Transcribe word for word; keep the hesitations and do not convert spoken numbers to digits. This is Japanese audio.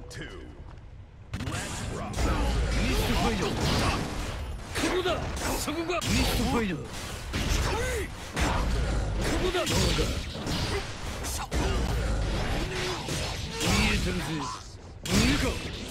two. Let's rock. ミストファイヤー。ここだ。そこがミストファイヤー。ここだ。どうだ。見えてるぜ。見えか。